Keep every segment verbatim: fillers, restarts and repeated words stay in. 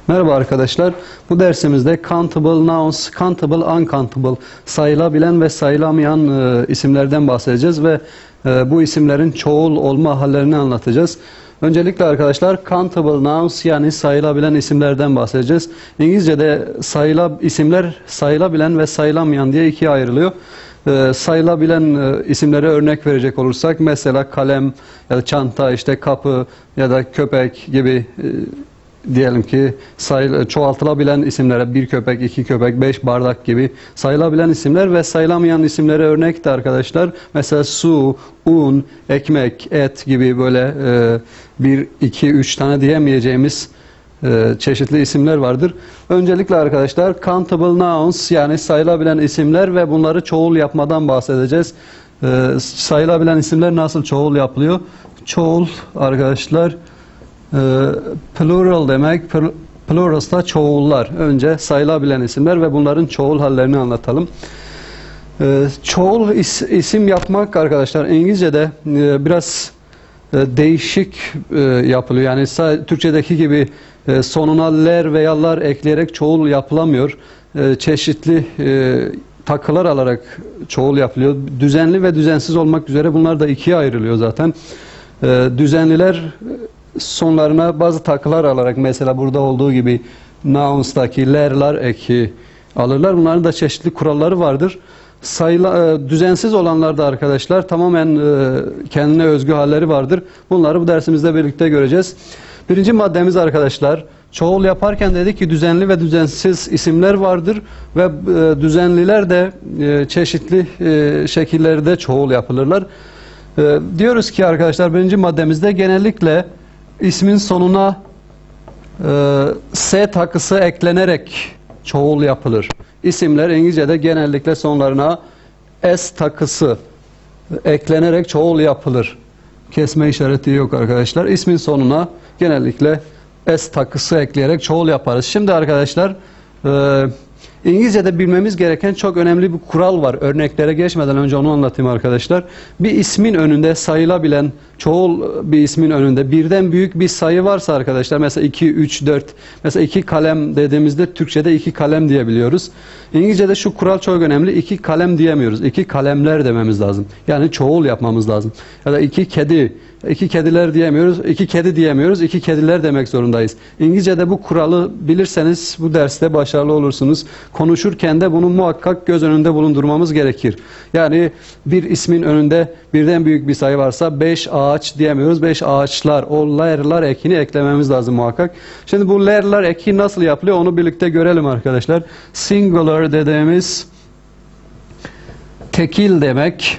Merhaba arkadaşlar. Bu dersimizde countable nouns, countable, uncountable, sayılabilen ve sayılamayan e, isimlerden bahsedeceğiz ve e, bu isimlerin çoğul olma hallerini anlatacağız. Öncelikle arkadaşlar countable nouns yani sayılabilen isimlerden bahsedeceğiz. İngilizce'de sayıla, isimler sayılabilen ve sayılamayan diye ikiye ayrılıyor. E, sayılabilen e, isimlere örnek verecek olursak mesela kalem ya da çanta, işte kapı ya da köpek gibi e, diyelim ki sayı, çoğaltılabilen isimlere bir köpek, iki köpek, beş bardak gibi sayılabilen isimler ve sayılamayan isimlere örnek de arkadaşlar mesela su, un, ekmek, et gibi böyle e, bir, iki, üç tane diyemeyeceğimiz e, çeşitli isimler vardır. Öncelikle arkadaşlar countable nouns yani sayılabilen isimler ve bunları çoğul yapmadan bahsedeceğiz. E, sayılabilen isimler nasıl çoğul yapılıyor? Çoğul arkadaşlar plural demek, plurals da çoğullar. Önce sayılabilen isimler ve bunların çoğul hallerini anlatalım. Çoğul is, isim yapmak arkadaşlar İngilizce'de biraz değişik yapılıyor. Yani Türkçedeki gibi sonuna ler veya lar ekleyerek çoğul yapılamıyor. Çeşitli takılar alarak çoğul yapılıyor. Düzenli ve düzensiz olmak üzere bunlar da ikiye ayrılıyor zaten. Düzenliler sonlarına bazı takılar alarak mesela burada olduğu gibi nouns'taki ler'lar eki alırlar. Bunların da çeşitli kuralları vardır. Sayıla, düzensiz olanlarda arkadaşlar tamamen kendine özgü halleri vardır. Bunları bu dersimizde birlikte göreceğiz. Birinci maddemiz arkadaşlar çoğul yaparken dedik ki düzenli ve düzensiz isimler vardır ve düzenliler de çeşitli şekillerde çoğul yapılırlar. Diyoruz ki arkadaşlar birinci maddemizde genellikle ismin sonuna e, S takısı eklenerek çoğul yapılır. İsimler İngilizce'de genellikle sonlarına S takısı eklenerek çoğul yapılır. Kesme işareti yok arkadaşlar. İsmin sonuna genellikle S takısı ekleyerek çoğul yaparız. Şimdi arkadaşlar e, İngilizce'de bilmemiz gereken çok önemli bir kural var. Örneklere geçmeden önce onu anlatayım arkadaşlar. Bir ismin önünde sayılabilen çoğul bir ismin önünde birden büyük bir sayı varsa arkadaşlar mesela iki, üç, dört mesela iki kalem dediğimizde Türkçe'de iki kalem diyebiliyoruz. İngilizce'de şu kural çok önemli. İki kalem diyemiyoruz. İki kalemler dememiz lazım. Yani çoğul yapmamız lazım. Ya da iki kedi, iki kediler diyemiyoruz. İki kedi diyemiyoruz. İki kediler demek zorundayız. İngilizce'de bu kuralı bilirseniz bu derste başarılı olursunuz. Konuşurken de bunu muhakkak göz önünde bulundurmamız gerekir. Yani bir ismin önünde birden büyük bir sayı varsa beş ağaç diyemiyoruz. Beş ağaçlar, o ler'lar ekini eklememiz lazım muhakkak. Şimdi bu ler'lar eki nasıl yapılıyor onu birlikte görelim arkadaşlar. Singular dediğimiz tekil demek.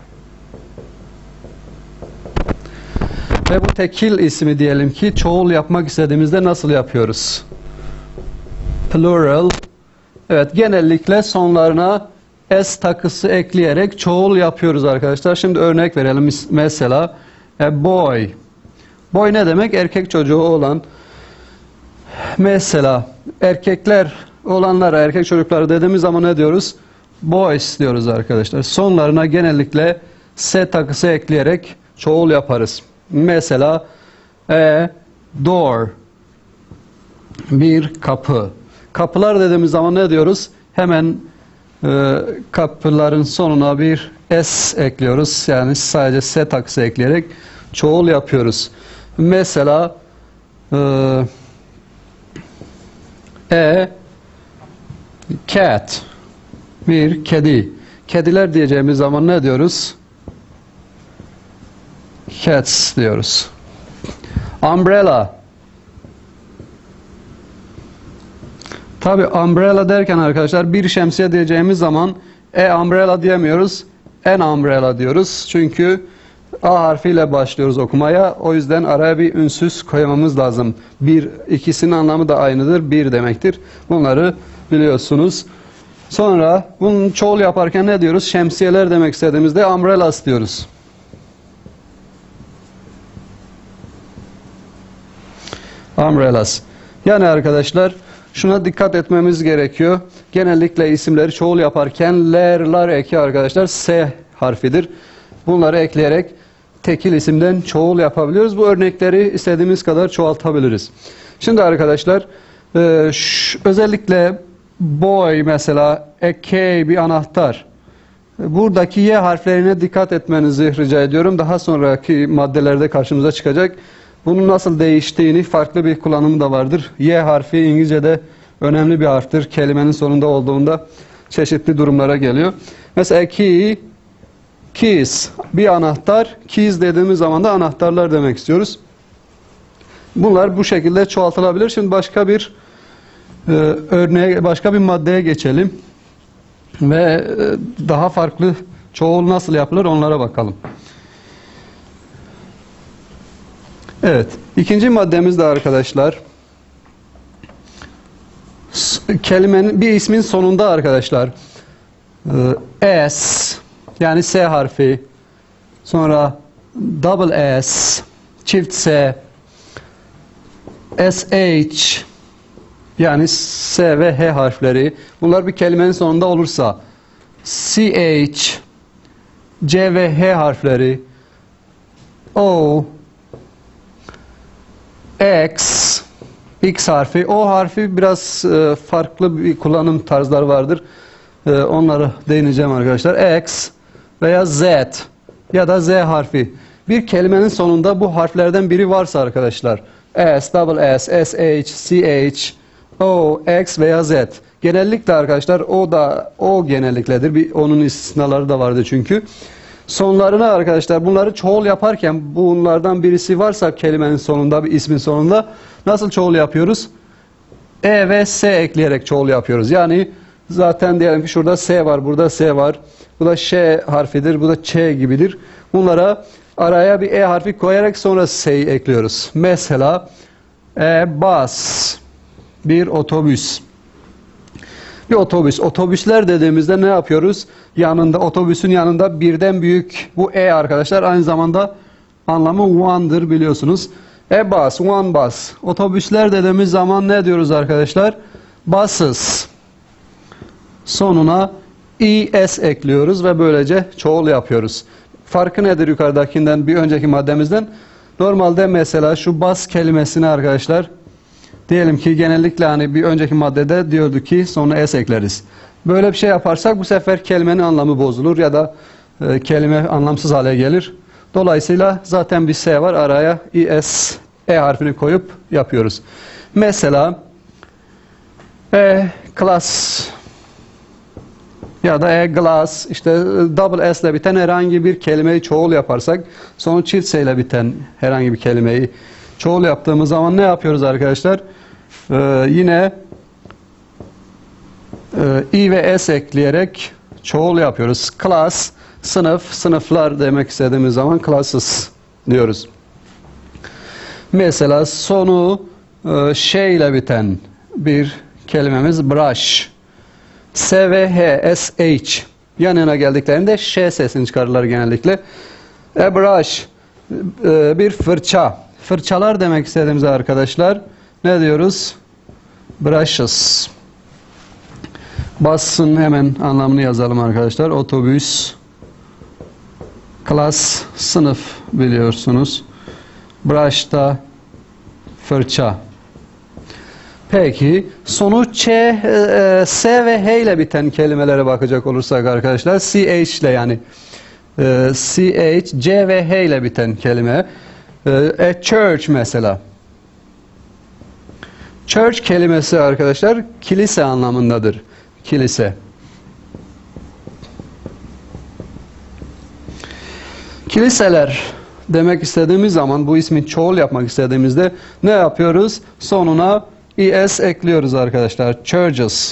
Ve bu tekil ismi diyelim ki çoğul yapmak istediğimizde nasıl yapıyoruz? Plural. Evet, genellikle sonlarına S takısı ekleyerek çoğul yapıyoruz arkadaşlar. Şimdi örnek verelim. Mesela a boy. Boy ne demek? Erkek çocuğu olan. Mesela erkekler olanlara, erkek çocukları dediğimiz zaman ne diyoruz? Boys diyoruz arkadaşlar. Sonlarına genellikle S takısı ekleyerek çoğul yaparız. Mesela a door. Bir kapı. Kapılar dediğimiz zaman ne diyoruz? Hemen e, kapıların sonuna bir S ekliyoruz. Yani sadece S takısı ekleyerek çoğul yapıyoruz. Mesela e, a cat. Bir kedi. Kediler diyeceğimiz zaman ne diyoruz? Cats diyoruz. Umbrella. Tabi umbrella derken arkadaşlar bir şemsiye diyeceğimiz zaman e umbrella diyemiyoruz. En umbrella diyoruz. Çünkü A harfiyle başlıyoruz okumaya. O yüzden araya bir ünsüz koymamız lazım. Bir, ikisinin anlamı da aynıdır. Bir demektir. Bunları biliyorsunuz. Sonra bunun çoğul yaparken ne diyoruz? Şemsiyeler demek istediğimizde umbrellas diyoruz. Umbrellas. Yani arkadaşlar şuna dikkat etmemiz gerekiyor. Genellikle isimleri çoğul yaparken ler'lar eki arkadaşlar S harfidir. Bunları ekleyerek tekil isimden çoğul yapabiliyoruz. Bu örnekleri istediğimiz kadar çoğaltabiliriz. Şimdi arkadaşlar Ee, şu, özellikle boy mesela, a key bir anahtar. Buradaki Y harflerine dikkat etmenizi rica ediyorum. Daha sonraki maddelerde karşımıza çıkacak. Bunun nasıl değiştiğini, farklı bir kullanımı da vardır. Y harfi İngilizce'de önemli bir harftir. Kelimenin sonunda olduğunda çeşitli durumlara geliyor. Mesela key, keys bir anahtar. Keys dediğimiz zaman da anahtarlar demek istiyoruz. Bunlar bu şekilde çoğaltılabilir. Şimdi başka bir e, örneğe, başka bir maddeye geçelim. Ve e, daha farklı çoğul nasıl yapılır onlara bakalım. Evet. İkinci maddemiz de arkadaşlar, kelimenin bir ismin sonunda arkadaşlar e, S yani S harfi, sonra double S, çift S, S H yani S ve H harfleri, bunlar bir kelimenin sonunda olursa C H, C ve H harfleri, O, X, X harfi, O harfi biraz e, farklı bir kullanım tarzları vardır. E, onları değineceğim arkadaşlar. X veya Z ya da Z harfi. Bir kelimenin sonunda bu harflerden biri varsa arkadaşlar, S, double S, S H, C H, O, X veya Z. Genellikle arkadaşlar O da O genellikledir. Bir onun istisnaları da vardı çünkü. Sonlarına arkadaşlar bunları çoğul yaparken bunlardan birisi varsa kelimenin sonunda, bir ismin sonunda nasıl çoğul yapıyoruz? E ve S ekleyerek çoğul yapıyoruz. Yani zaten diyelim ki şurada S var, burada S var. Bu da Ş harfidir, bu da Ç gibidir. Bunlara araya bir E harfi koyarak sonra S'yi ekliyoruz. Mesela e, bus, bir otobüs. Bir otobüs. Otobüsler dediğimizde ne yapıyoruz? Yanında, otobüsün yanında birden büyük bu E arkadaşlar aynı zamanda anlamı one'dır biliyorsunuz. A bus, one bus. Otobüsler dediğimiz zaman ne diyoruz arkadaşlar? Buses. Sonuna es ekliyoruz ve böylece çoğul yapıyoruz. Farkı nedir yukarıdakinden, bir önceki maddemizden? Normalde mesela şu bus kelimesini arkadaşlar, diyelim ki genellikle hani bir önceki maddede diyordu ki sonra s ekleriz. Böyle bir şey yaparsak bu sefer kelimenin anlamı bozulur ya da e, kelime anlamsız hale gelir. Dolayısıyla zaten bir s var, araya es, e harfini koyup yapıyoruz. Mesela e class ya da e glass, işte double s ile biten herhangi bir kelimeyi çoğul yaparsak, sonu çift s ile biten herhangi bir kelimeyi çoğul yaptığımız zaman ne yapıyoruz arkadaşlar? Ee, yine e, i ve s ekleyerek çoğul yapıyoruz. Class, sınıf, sınıflar demek istediğimiz zaman classes diyoruz. Mesela sonu e, şey ile biten bir kelimemiz brush. S ve H, S H yan yana geldiklerinde ş sesini çıkarırlar genellikle. A brush, e, bir fırça. Fırçalar demek istediğimiz arkadaşlar ne diyoruz? Brushes. Bus'ın hemen anlamını yazalım arkadaşlar. Otobüs, class, sınıf biliyorsunuz. Brush da fırça. Peki sonu ç, e, s ve h ile biten kelimelere bakacak olursak arkadaşlar, ch ile yani e, ch, c ve h ile biten kelime. E, a church mesela. Church kelimesi arkadaşlar kilise anlamındadır. Kilise. Kiliseler demek istediğimiz zaman, bu ismin çoğul yapmak istediğimizde ne yapıyoruz? Sonuna es ekliyoruz arkadaşlar. Churches.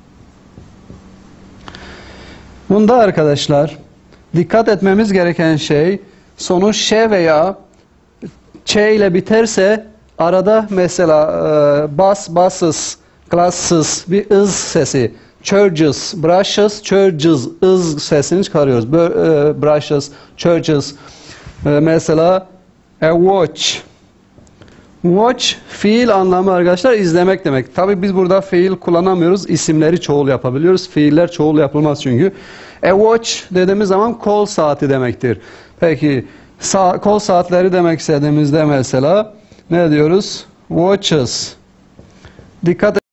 Bunda arkadaşlar dikkat etmemiz gereken şey, sonu ş veya ç ile biterse arada mesela e, bus, buses, classes bir ız sesi. Churches, brushes, churches, ız sesini çıkarıyoruz. Böyle, e, brushes, churches. E, mesela a watch. Watch fiil anlamı arkadaşlar izlemek demek. Tabi biz burada fiil kullanamıyoruz. İsimleri çoğul yapabiliyoruz. Fiiller çoğul yapılmaz çünkü. A watch dediğimiz zaman kol saati demektir. Peki sa kol saatleri demek istediğimizde mesela ne diyoruz? Watches. Dikkat